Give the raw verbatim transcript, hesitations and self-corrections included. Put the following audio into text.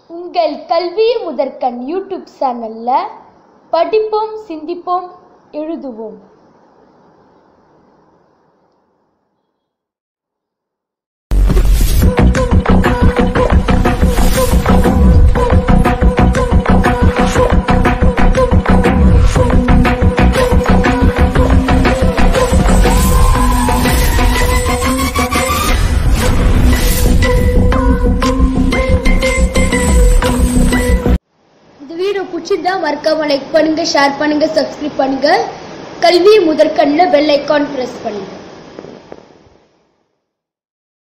உங்கள் கல்வி முதற்கண் யூடியூப் சேனல்ல படிப்போம், சிந்திப்போம், எழுதுவோம். வீடியோ பிடிச்சிருந்தா மறக்காம லைக் பண்ணுங்க, ஷேர் பண்ணுங்க, சப்ஸ்கிரைப் பண்ணுங்க. கல்வி முதற்கண்ணில் பெல் ஐகான் பிரஸ் பண்ணுங்க.